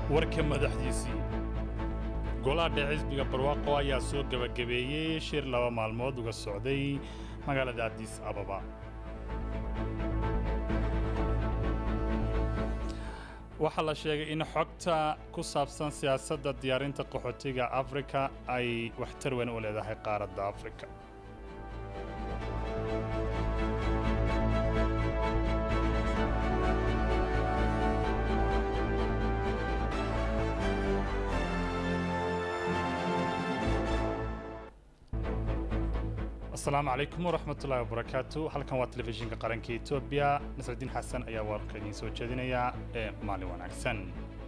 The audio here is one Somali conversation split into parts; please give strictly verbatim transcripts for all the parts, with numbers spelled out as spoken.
warka madaxdiisii golaha xisbiga barwaaqo ayaa soo gabagabeeyay shir laba maalmood uga socday magaalada Addis Ababa waxa la sheegay in xogta ku saabsan siyaasadda diyaarinta qaxootiga Afrika ay waxtar weyn u leedahay qaaradda Afrika السلام عليكم ورحمة الله وبركاته هل كان وقت تلفزيون قرن كيتوبيا نصر الدين حسن أيها وارقين سو جدينيا مالي وناكسن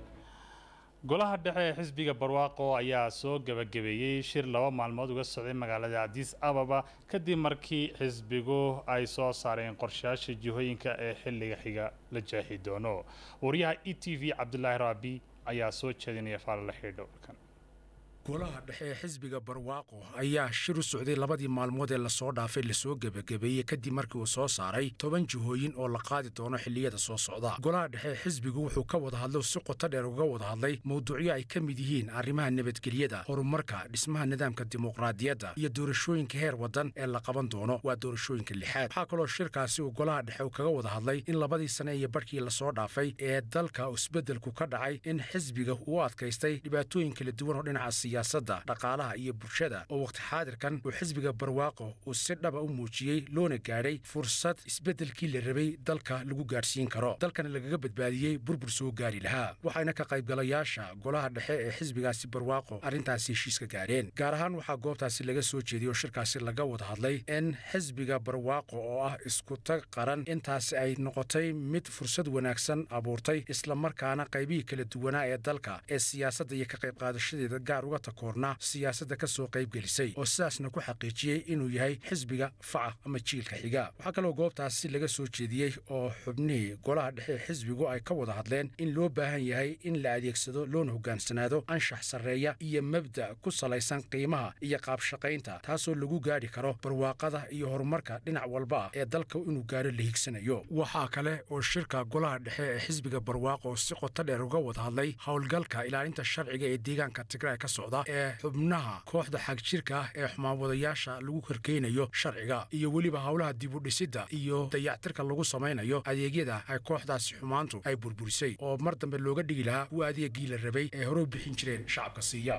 golaha dhexe xisbiga barwaaqo ayaa soo gabagabeeyay shir laba maalmood uga socday magaalada Addis Ababa kadib markii xisbigu ay soo saareen qorshayaasha jihooyinka ee xilliga xiga la jaahi doono wariyaha E T V Cabdullaahi Rabi ayaa soo jeedinaya faal la xidho kan golaha dhexe xisbiga barwaaqo ayaa shir u socday labadii maalmood ee la soo dhaafay la soo gabagabeeyay kadib markii uu soo saaray toban jihooyin oo la qaadi doono xilliyada soo socda golaha dhexe xisbigu wuxuu ka wada hadlay si qoto dheer uga wada hadlay mowduucyo ay ka mid yihiin arrimaha nabadgelyada horumarka dhismaha nidaamka dimuqraadiyadda iyo doorashooyinka heer wadan ee la qaban doono waa doorashooyinka lixaad waxa kaloo shirkaasi uu golaha dhexe kaga wada hadlay in labadii sane iyo barkii la soo dhaafay ee dalka isbedelku ka dhacay in xisbiga uu adkaystay dhibaatooyin kala duwan oo dhinaca siyaasadda dhaqaalaha iyo bulshada oo waqti xaadirkan uu xisbiga barwaaqo uu si dhab ah u muujiyay loona gaaray fursad isbedelkii la rabay dalka lagu gaarsiin karo dalkana lagaga badbaadiyay burbur soo gaari lahaa waxayna ka qaybgalayaasha golaha dhexe ee xisbigaasi barwaaqo arrintaasi heshiiska gaareen gaar ahaan waxaa goobtaasi laga soo jeediyay shirkaasi laga wada hadlay in xisbiga barwaaqo oo ah isku tag qaran intaasi ay noqotay mid fursad wanaagsan abuurtay isla markaana qaybihii kala duwanaa ee dalka ee siyaasadda iyo ka qayb qaadashadeeda gaar uga takoorna siyaasadda ka soo qayb gelisay oo sidaasna ku xaqiijiyay inuu yahay xisbiga faca ama jiilka xiga waxa kale oo goobtaasi laga soo jeediyay oo xubnihii golaha dhexe xisbigu ay ka wada hadleen in loo baahan yahay in la adeegsado loona hogaansanaado anshax sarreeya iyo mabda ku salaysan qiimaha iyo qaab shaqaynta taasoo lagu gaari karo barwaaqada iyo horumarka dhinac walba ee dalka inuu gaaro la higsanayo waxaa kale oo shirka golaha dhexe ee xisbiga barwaaqo si qoto dheer uga wada hadlay howlgalka ilaalinta sharciga ee deegaanka Tigray ka socda ee xubnaha kooxda xagjirka ah ee xumaawadayaasha lagu karkeynayo sharciga iyo weliba howlaha dib u dhisidda iyo dayactirka lagu samaynayo adeegyada ay kooxdaasi xumaantu ay burburisay oo mar dambe looga dhigi lahaa kuwa adeegii la rabay ee hore u bixin jireen shacabka siiya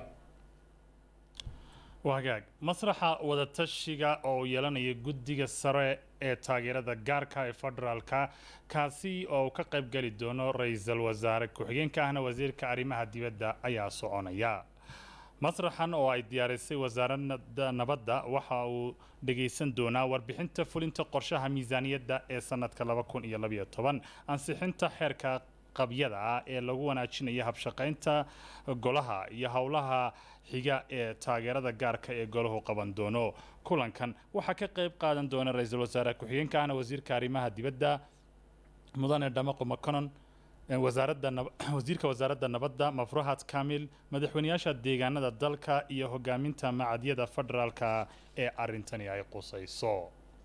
wagaag masraxa wadatashiga oo yeelanaya guddiga sare ee taageerada gaarka ee federaalka kaasi oo ka qayb gali doono ra'iisul wasaare ku-xigeenka ahna wasiirka arrimaha dibadda ayaa soconaya masraxan oo ay diyaarisay wasaaradda nabadda waxa uu dhageysan doonaa warbixinta fulinta qorshaha miisaaniyadda ee sanadka laba kun iyo laba iyo toban ansixinta xeerka qabyada ah ee lagu wanaajinayo habshaqaynta golaha iyo howlaha xiga ee taageerada gaarka ee golahu qaban doono kulankan waxa ka qayb qaadan doona ra'iisul wasaare ku-xigeenka ahna wasiirka arrimaha dibadda mudane Dhamaqo Makonon wasaaradda wasiirka wasaaradda nabadda Mafruhat Kamil madaxweynayaasha deegaanada dalka iyo hogaaminta macadyada federaalka ee arintani ay qusayso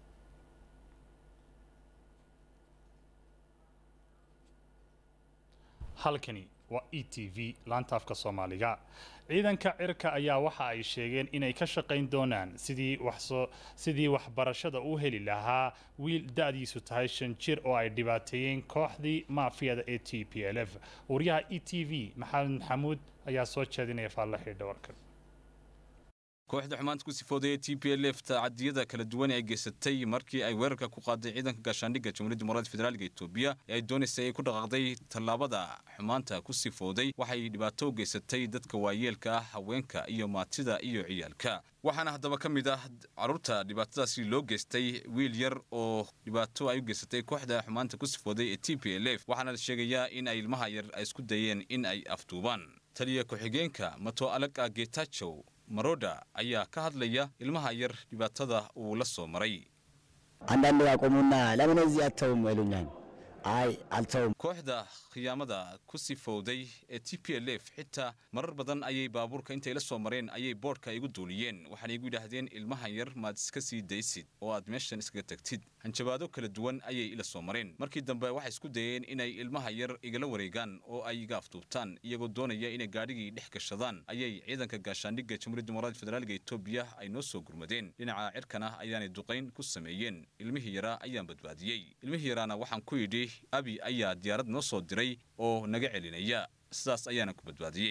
halkani waa E T V laanta afka Soomaaliga ciidanka cirka ayaa waxa ay sheegeen inay ka shaqayn doonaan sidii wax soo sidii waxbarashada u heli lahaa wiil da'diisu tahay shan jir oo ay dhibaateeyeen kooxdii maafiyada ee T P L F wariyaha E T V Maxamed Xamuud ayaa soo jeedinaya faal la xidho warkan kooxda xumaanta ku sifooday T P L F taacadiyada kala duwan ee geysatay markii ay weerarka ku qaaday ciidanka gaashaandhigga Jamhuuriyadda Dimuqraadiga Federaalka Itoobiya ee ay doonaysay ay ku dhaqaaqday tallaabada xumaanta ku sifooday waxay dhibaato u geysatay dadka waayeelka ah haweenka iyo maatida iyo ciyaalka waxaana haddaba ka mid ah carruurta dhibaatadaasi loo geystay wiil yar oo dhibaato ay u geysatay kooxda xumaanta ku sifooday ee T P L F waxaana la sheegayaa in ay ilmaha yar ay isku dayeen in ay afduubaan taliya ku-xigeenka Mato Alaqa Getachew Maroda ayaa ka hadlaya ilmaha yar dhibaatada uu la soo maray አንዳንድ ያቆሙና ለምን እዚህ አተውም ይሉኛል kooxda khiyaamada ku sifowday ee T P L F xitaa marar badan ayay baabuurka intay la soo mareen ayay boodhka igu duuliyeen waxaana igu yidhaahdeen ilmahan yar maad iska sii daysid oo aad meeshan iskaga tagtid hanjabaado kala duwan ayay ila soo mareen markii dambe waxay isku dayeen inay ilmaha yar igala wareegaan oo ay iga afduubtaan iyagoo doonaya inay gaadhigii dhex gashadaan ayay ciidanka gaashaandhigga jamhuuriyadda dimuqraadiga federaalka Itoobiya ay noo soo gurmadeen dhinaca cirkana ayaanay duqayn ku sameeyeen ilmihii yaraa ayaan badbaadiyey ilmihii yaraana waxaan ku yidhi abi ayaa diyaarad noo soo diray oo naga celinaya sidaas ayaana ku badbaadiyey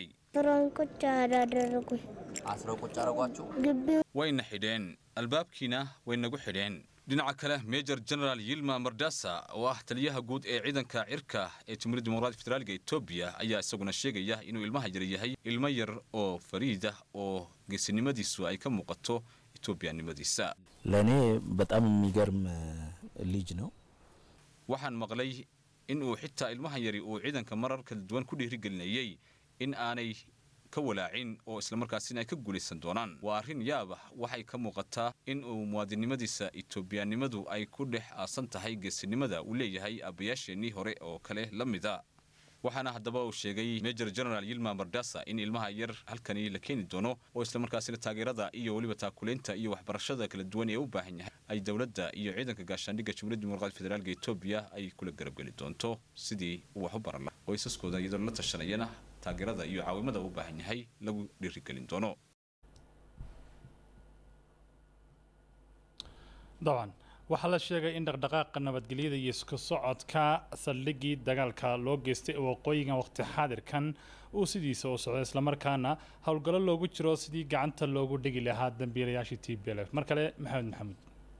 wayna xidheen albaabkiina way nagu xidheen dhinaca kale Major General Yilma Mardasa oo ah taliyaha guud ee ciidanka cirka ee jamhuuriyadda dimuqraadiga federaalka Itoobiya ayaa isaguna sheegaya inuu ilmaha yar yahay ilmo yar oo fariida oo geesinimadiisu ay ka muuqato Itoobiyaanimadiisa lane በጣም የሚገርም ልጅ ነው waxaan maqlay in uu xitaa ilmahan yari uu ciidanka marar kala duwan ku dhiirigelinayay in aanay ka walaacin oo isla markaasina ay ka guulaysan doonaan waa arrin yaab ah waxay ka muuqataa in uu muwaadinimadiisa Itoobiyaanimadu ay ku dhex aasan tahay geesinimada uu leeyahay abayaasheenii hore oo kale la mida waxaana haddaba uu sheegay Major General Yilma Mardasa in ilmaha yar halkani la keeni doono oo isla markaasina taageerada iyo waliba taakuleynta iyo waxbarashada kala duwan ee u baahan yahay ay dawladda iyo ciidanka gaashaandhigga jamhuuriyadda dimuqraadiga federaalka Itoobiya ay kula garab gali doonto sidii uu wax u baran lahaa qoysaskooda iyadoo la tashanayana taageerada iyo caawimada u baahan yahay lagu dhiirigelin doono dawan waxaa la sheegay in dhaqdhaqaaqa nabadgelyada iyo isku socodka saldhiggii dagaalka loo geystay waqooyiga waqti xaadirkan uu sidiisa u socday isla markaana howlgallo loogu jiro sidii gacanta loogu dhigi lahaa dambiilayaashii T P L F mar kale maxamed maxamed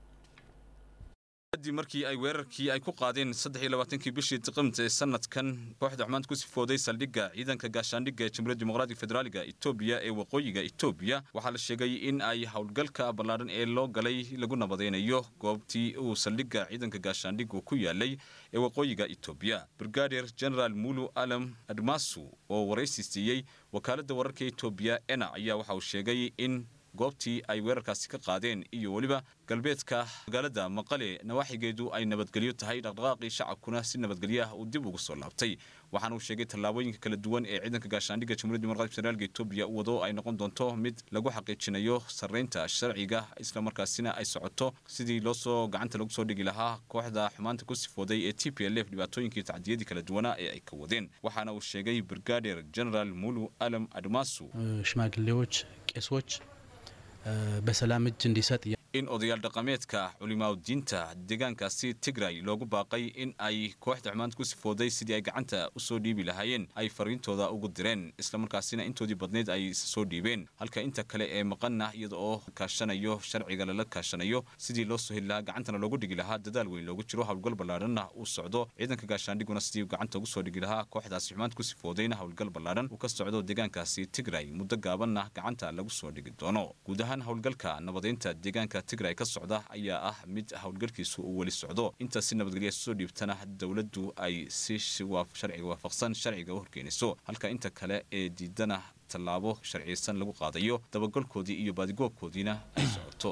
kadib markii ay weerarkii ay ku qaadeen saddex iyo labaatankii bishii Diqamta ee sanadkan kooxda xumaan ku sifooday saldhigga ciidanka gaashaandhigga ee jamhuuriyadda dimuqraadiga federaalka Itoobiya ee waqooyiga Itoobiya waxaa la sheegay in ay howlgalka ballaaran ee loo galay lagu nabadeynayo goobtii uu saldhigga ciidanka gaashaandhiggu ku yaalay ee waqooyiga Itoobiya Brigadier General Mulu Alam Admasu oo waraysi siiyay wakaaladda wararka Itoobiya ena ayaa waxa uu sheegay in goobtii ay weerarkaasi ka qaadeen iyo waliba galbeedka magaalada Maqale nawaaxigeedu ay nabadgelyo tahay dhaqdhaqaaqii shacabkuna si nabadgelyo ah uu dib ugu soo laabtay waxaana uu sheegay tallaabooyinka kala duwan ee ciidanka gaashaandhigga jamhuuriyadda dimuqraadiga federaalka Itoobiya wado ay noqon doonto mid lagu xaqiijinayo sareynta sharciga isla markaasina ay socoto sidii loo soo gacanta lagu soo dhigi lahaa kooxda xumaanta ku sifooday ee T P L F dhibaatooyinkii tacdiyadii kala duwana ee ay ka wadeen waxaana uu sheegay Brigadier General Mulu Alam Admasu ሽማግሌዎች ቄሶች በሰላም እጅ እንዲሰጥ in odayaal dhaqameedka culimaad diinta deegaankaasi Tigray loogu baaqay in ay kooxda xumaanta ku sifooday sidii ay gacanta u soo dhiibi lahaayeen ay fariintooda ugu direen isla markaasina intoodii badneed ay soo dhiibeen halka inta kale ee maqanna iyada oo kaashanayo sharciga lala kaashanayo sidii loo soo heli lahaa gacantana loogu dhigi lahaa dadaal weyn loogu jiro howlgal ballaaranna uu socdo ciidanka gaashaandhiguna sidii gacanta ugu soo dhigi lahaa kooxdaasi xumaanta ku sifoodayna howlgal ballaaran uu ka socdo deegaankaasi Tigray muddo gaabanna gacanta lagu soo dhigi doono guud ahaan howlgalka nabadeynta deegaanka Tigray ka socda ayaa ah mid howlgalkiisu uu wali socdo inta si nabadgelyo soo dhiibtana dawladdu ay si sharciga waafaqsan sharciga u horkeenayso halka inta kale ee diidana tallaabo sharciyeysan lagu qaadayo dabagalkoodii iyo baadigoobkoodiina ay socoto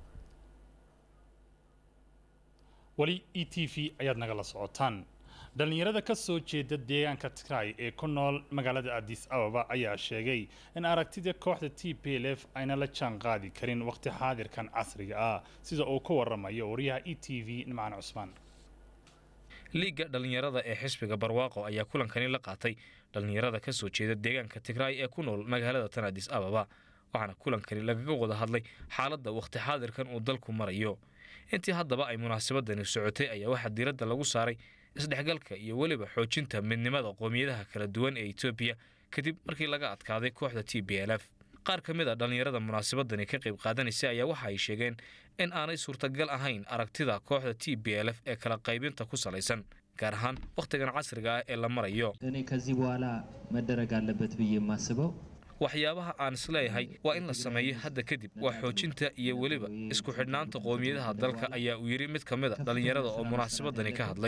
wali E T V ayaad nagala socotaan dhalinyarada ka soo jeeda deegaanka Tigray ee ku nool magaalada Addis Ababa ayaa sheegay in aragtida kooxda T P L F ayna la jaan qaadi karin waqti xaadirkan casriga ah sida uu ka waramayo wariyaha E T V Nimcaan Cusmaan liiga dhalinyarada ee xisbiga barwaaqo ayaa kulankani la qaatay dhalinyarada ka soo jeeda deegaanka Tigray ee ku nool magaalada tan Addis Ababa waxaana kulankani lagaga wada hadlay xaaladda waqti xaadirkan uu dalku marayo intii haddaba ay munaasabadani socotay ayaa waxa diiradda lagu saaray isdhexgalka iyo waliba xoojinta midnimada qoomiyadaha kala duwan ee Itoobiya kadib markii laga adkaaday kooxda T P L F qaar ka mid ah dhalinyarada munaasabadani ka qayb qaadanaysa ayaa waxa ay sheegeen in aanay suurtagal ahayn aragtida kooxda T P L F ee kala qaybinta ku salaysan gaar ahaan waqtigan casriga ah ee la marayo እኔ ከዚህ በኋላ መደረግ አለበት ብዬ የማስበው waxyaabaha aan isleeyahay waa in la sameeyo hadda kadib waa xoojinta iyo waliba isku xidhnaanta qoomiyadaha dalka ayaa uu yiri mid ka mid ah dhalinyarada oo munaasabadani ka hadlay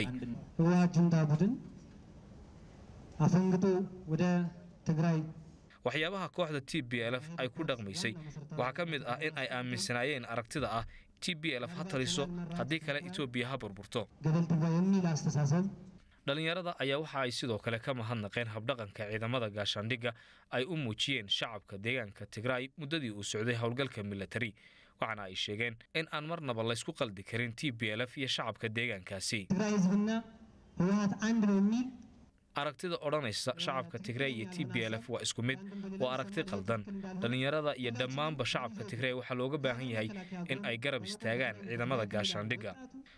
waxyaabaha kooxda T P L F ay ku dhaqmaysay waxa ka mid ah in ay aaminsanaayeen aragtida ah T P L F ha taliso haddii kale Itoobiya ha burburto dhalinyarada ayaa waxa ay sidoo kale ka mahadnaqeen habdhaqanka ciidamada gaashaandhigga ay u muujiyeen shacabka deegaanka Tigray muddadii uu socday howlgalka military waxaana ay sheegeen in aan marnaba la isku qaldi karin T P L F iyo shacabka deegaankaasi aragtida odhanaysa shacabka Tigray iyo T P L F waa isku mid waa aragti qaldan dhalinyarada iyo dhammaanba shacabka Tigray waxa looga baahan yahay in ay garab istaagaan ciidamada gaashaandhigga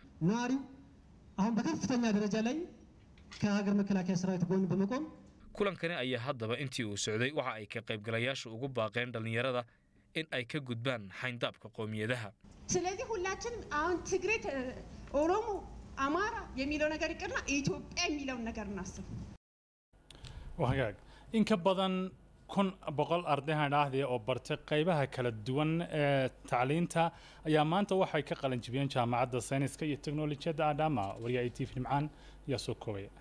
kulankani ayaa haddaba intii uu socday waxa ay ka qaybgalayaashu ugu baaqeen dhalinyarada in ay ka gudbaan xayndaabka qoomiyadaha ስለዚህ ሁላችንም አሁን ትግሬ ኦሮሞ አማራ የሚለው ነገር ይቀርና ኢትዮጵያ የሚለው ነገር እናስብ wahagaag in ka badan kun boqol ardayhan ahdi oo bartay qaybaha kala duwan ee tacliinta ayaa maanta waxay ka qalin jibiyeen jaamacadda sayniska iyo teknolojiyadda Adama wariya I T V Nimcaan iyo soo koobay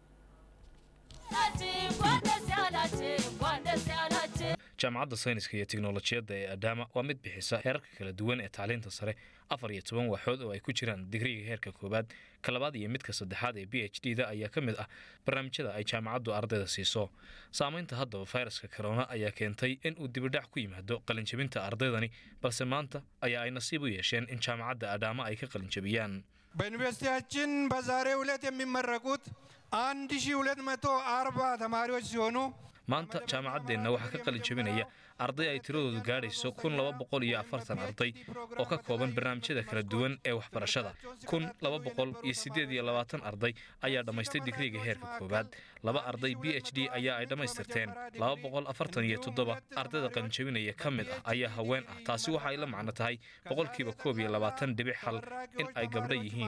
jaamacadda sayniska iyo teknolojiyadda ee Adama waa mid bixisa heerarka kala duwan ee tacliinta sare afar iyo toban waaxood oo ay ku jiraan digriga heerka koobaad ka labaad iyo midka saddexaad ee P H D-da ayaa ka mid ah barnaamijyada ay jaamacaddu ardayda siiso saamaynta haddaba fayraska corona ayaa keentay in uu dibadhac ku yimaado qalinjabinta ardaydani balse maanta ayaa ay nasiib u yeesheen in jaamacadda Adama ay ka qalinjabiyaan በዩኒቨርሲቲያችን በዛሬው ዕለት የሚመረቁት አንድ ሺህ ሁለት መቶ አርባ ተማሪዎች ሲሆኑ maanta jaamacadeenna waxaa ka qalin jabinaya arday ay tiradoodu gaadhayso kun laba boqol iyo afartan arday oo ka kooban barnaamijyada kala duwan ee waxbarashada kun laba boqol iyo siddeed iyo labaatan arday ayaa dhammaystay digriga heerka koobaad laba arday P H D ayaa ay dhammaystirteen laba boqol afartan iyo toddoba ardayda qalin jabinaya ka mid ah ayaa haween ah taasi waxa ay la macno tahay boqolkiiba koob iyo labaatan dhibic hal in ay gabdho yihiin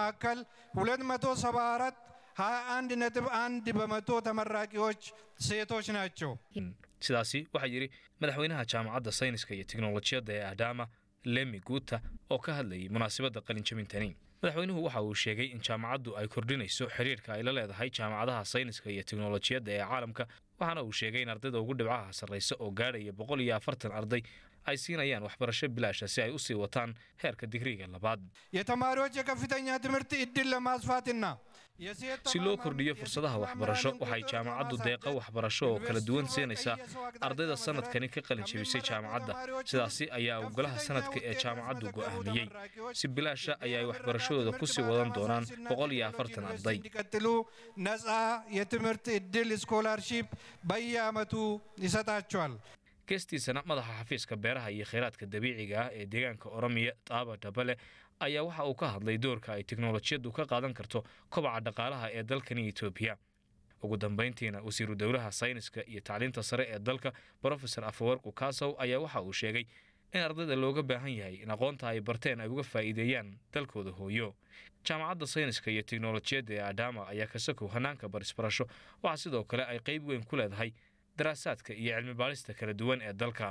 ሀያ አንድ ነጥብ አንድ በመቶ ተመራቂዎች ሴቶች ናቸው sidaasi waxa yiri madaxweynaha jaamacadda sayniska iyo teknolojiyadda ee Adama Lemi Guta oo ka hadlayay munaasabadda qalin jabintani madaxweynuhu waxa uu sheegay in jaamacaddu ay kordhinayso xiriirka ay la leedahay jaamacadaha sayniska iyo teknolojiyadda ee caalamka waxaana uu sheegay in ardayda ugu dhibcaha sarreysa oo gaadhaya boqol iyo afartan arday ay siinayaan waxbarasho bilaash ah si ay u sii wataan heerka digriga labaad የተማሪዎች የከፍተኛ ትምህርት ዕድል ለማስፋትና si loo kordhiyo fursadaha waxbarasho waxay jaamacaddu deeqa waxbarasho oo kala duwan siinaysaa ardayda sanadkani ka qalin jabisay jaamacadda sidaasi ayaa golaha sanadka ee jaamacaddu go'aamiyey si bilaash ah ayay waxbarashadooda ku sii wadan doonaan boqol iyo afartan arday ነፃ የትምህርት ዕድል ስኮላርሺፕ በየዓመቱ ይሰጣቸዋል geestiisana madaxa xafiiska beeraha iyo kheyraadka dabiiciga ah ee deegaanka Oromiya Taaba Dabale ayaa waxa uu ka hadlay doorka ay teknolojiyaddu ka qaadan karto kobaca dhaqaalaha ee dalkan Itoobiya ugu dambeyntiina wasiiru dawlaha sayniska iyo tacliinta sare ee dalka Professor Afwerki Kasaw ayaa waxa uu sheegay in ardayda looga baahan yahay in aqoonta ay barteen ay uga faa'iideeyaan dalkooda hooyo jaamacadda sayniska iyo teknolojiyadda ee Adama ayaa ka sakow hanaanka barisbarasho waxa sidoo kale ay qayb weyn ku leedahay daraasaadka iyo cilmi baarista kala duwan ee dalka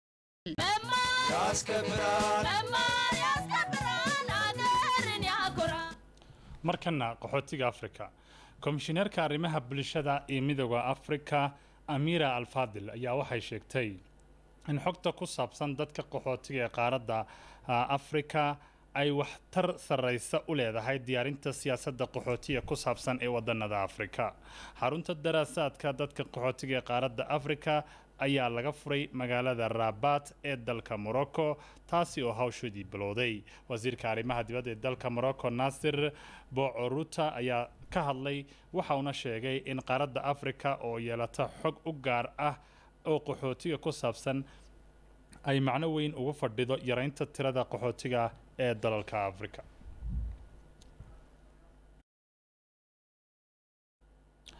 markana qaxootiga Afrika komishineerka arrimaha bulshada ee midowga Afrika Amira Al-Fadil ayaa waxay sheegtay in xogta ku saabsan dadka qaxootiga ee qaaradda Afrika ay waxtar sareysa u leedahay diyaarinta siyaasadda qaxootiga ku saabsan ee wadannada Afrika xarunta daraasaadka dadka qaxootiga ee qaaradda Afrika ayaa laga furay magaalada Rabat ee dalka Morocco taasi oo hawshoodii bilowday wasiirka arrimaha dibadda ee dalka Morocco Nasir Bourouta ayaa ka hadlay waxa uu sheegay in qaaradda Afrika oo yeelata xog u gaar ah oo qaxootiga ku saabsan ay macno weyn ugu fadhido yareynta tirada qaxootiga ee dalalka Afrika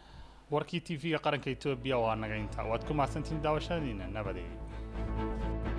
warkii T V-ga qaranka Itoobiya waa naga inta waad ku mahadsantiin daawashadiina nabadgelyo